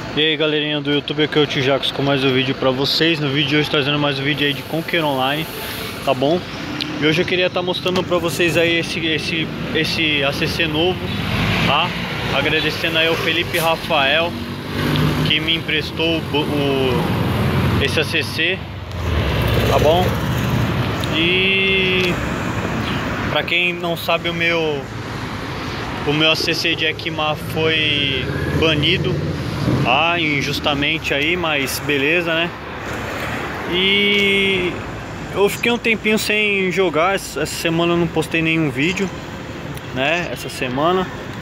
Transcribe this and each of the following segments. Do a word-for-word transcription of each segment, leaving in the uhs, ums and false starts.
E aí galerinha do YouTube, aqui é o Tio Jacos com mais um vídeo pra vocês. No vídeo de hoje trazendo mais um vídeo aí de Conquer Online, tá bom? E hoje eu queria estar tá mostrando pra vocês aí esse, esse, esse A C C novo, tá? Agradecendo aí ao Felipe Rafael que me emprestou o, o, esse A C C, tá bom? E pra quem não sabe, o meu o meu A C C de Ekimar foi banido, ah, injustamente aí, mas beleza, né? E eu fiquei um tempinho sem jogar. Essa semana eu não postei nenhum vídeo, né? Essa semana,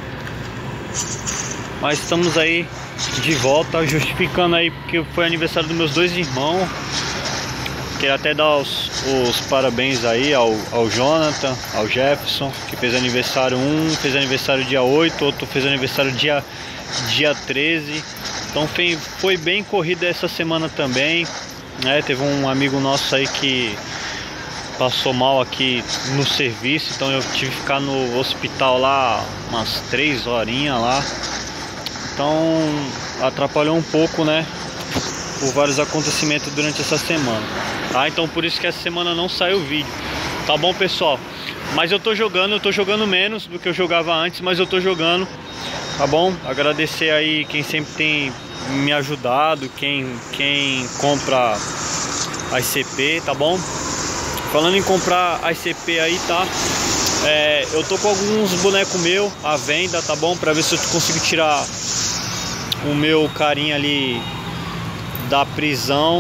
mas estamos aí de volta, justificando aí porque foi aniversário dos meus dois irmãos. Queria até dar os, os parabéns aí ao, ao Jonathan, ao Jefferson, que fez aniversário um, fez aniversário dia oito, outro fez aniversário dia, dia treze. Então foi, foi bem corrida essa semana também, né? Teve um amigo nosso aí que passou mal aqui no serviço, então eu tive que ficar no hospital lá umas três horinhas lá. Então atrapalhou um pouco, né? Por vários acontecimentos durante essa semana, tá? Então por isso que essa semana não saiu vídeo, tá bom, pessoal? Mas eu tô jogando, eu tô jogando menos do que eu jogava antes, mas eu tô jogando, tá bom? Agradecer aí quem sempre tem me ajudado, quem, quem compra a I C P, tá bom? Falando em comprar a I C P aí, tá? É, eu tô com alguns bonecos meus à venda, tá bom? Pra ver se eu consigo tirar o meu carinha ali da prisão.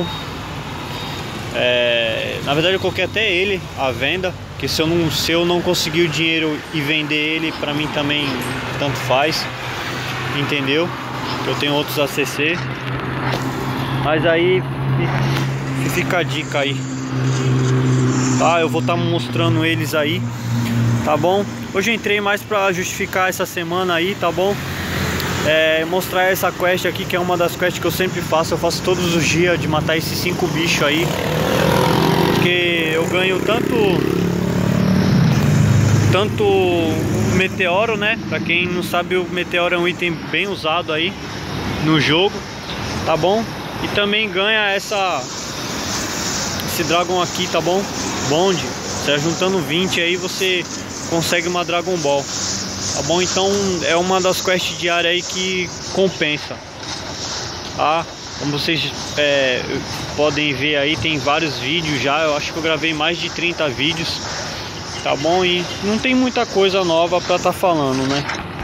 É, na verdade eu coloquei até ele à venda, que se eu não, se eu não conseguir o dinheiro e vender ele, pra mim também tanto faz, entendeu? Eu tenho outros A C C, mas aí fica a dica aí, tá? Eu vou estar mostrando eles aí, tá bom? Hoje eu entrei mais pra justificar essa semana aí, tá bom? É, mostrar essa quest aqui, que é uma das quests que eu sempre faço. Eu faço todos os dias, de matar esses cinco bichos aí, porque eu ganho tanto tanto meteoro, né? Pra quem não sabe, o meteoro é um item bem usado aí no jogo, tá bom? E também ganha essa esse dragon aqui, tá bom? Bond. Você juntando vinte aí, você consegue uma Dragon Ball, tá bom? Então é uma das quests diárias aí que compensa, tá? Como vocês é, podem ver aí, tem vários vídeos já. Eu acho que eu gravei mais de trinta vídeos, tá bom? E não tem muita coisa nova pra tá falando, né?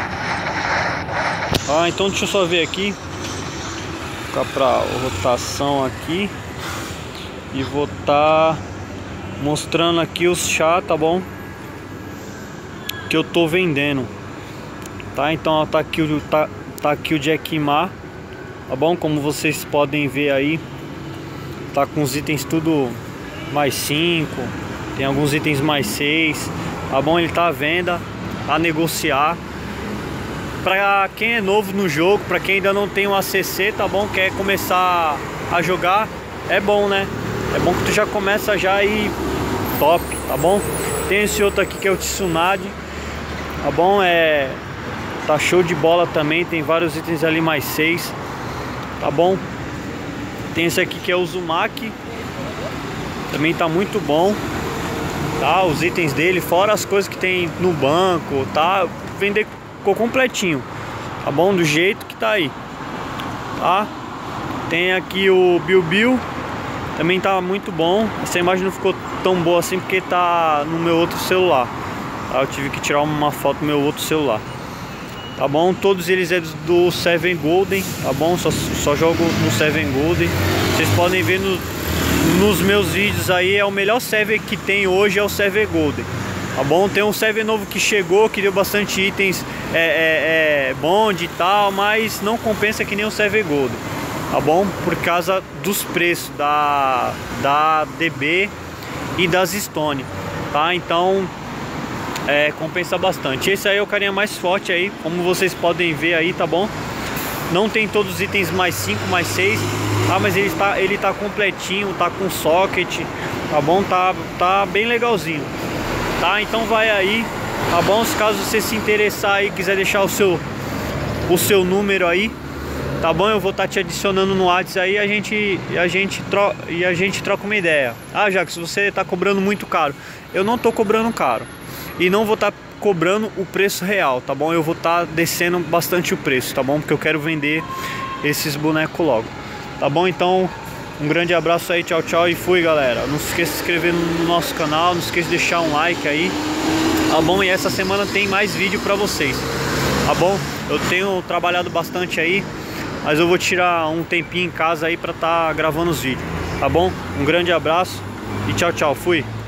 Ah, então deixa eu só ver aqui, ficar pra rotação aqui, e vou tá mostrando aqui os chá, tá bom? Que eu tô vendendo, tá? Então ó, tá aqui o tá, tá aqui o de Ekimar, tá bom? Como vocês podem ver aí, tá com os itens tudo mais cinco, tem alguns itens mais seis, tá bom? Ele tá à venda, a negociar. Pra quem é novo no jogo, pra quem ainda não tem um A C C, tá bom? Quer começar a jogar, é bom, né? É bom que tu já começa já aí top, tá bom? Tem esse outro aqui que é o Tsunade, tá bom? É, tá show de bola também, tem vários itens ali mais seis, tá bom? Tem esse aqui que é o Uzumaki, também tá muito bom, tá? Os itens dele, fora as coisas que tem no banco, tá? Vender ficou completinho, tá bom? Do jeito que tá aí, tá? Tem aqui o Bilbil, também tá muito bom. Essa imagem não ficou tão boa assim porque tá no meu outro celular, tá? Eu tive que tirar uma foto do meu outro celular, tá bom? Todos eles é do Seven Golden, tá bom? Só, só jogo no Seven Golden. Vocês podem ver no, nos meus vídeos aí, é o melhor server que tem hoje, é o Seven Golden, tá bom? Tem um server novo que chegou, que deu bastante itens é, é, é, bond e tal, mas não compensa que nem o Seven Golden, tá bom? Por causa dos preços da, da D B e das Stone, tá? Então é, compensa bastante. Esse aí é o carinha mais forte aí, como vocês podem ver aí, tá bom? Não tem todos os itens mais cinco, mais seis, tá? Mas ele está, ele tá completinho, tá com socket, tá bom? Tá, tá bem legalzinho, tá? Então vai aí, tá bom? Se caso você se interessar aí, quiser deixar o seu o seu número aí, tá bom? Eu vou estar tá te adicionando no WhatsApp aí, a gente, a gente tro e a gente troca uma ideia. Ah, Jacques, você tá cobrando muito caro. Eu não tô cobrando caro e não vou estar tá cobrando o preço real, tá bom? Eu vou estar tá descendo bastante o preço, tá bom? Porque eu quero vender esses bonecos logo, tá bom? Então, um grande abraço aí, tchau, tchau e fui, galera. Não se esqueça de se inscrever no nosso canal, não se esqueça de deixar um like aí, tá bom? E essa semana tem mais vídeo pra vocês, tá bom? Eu tenho trabalhado bastante aí, mas eu vou tirar um tempinho em casa aí pra estar tá gravando os vídeos, tá bom? Um grande abraço e tchau, tchau, fui!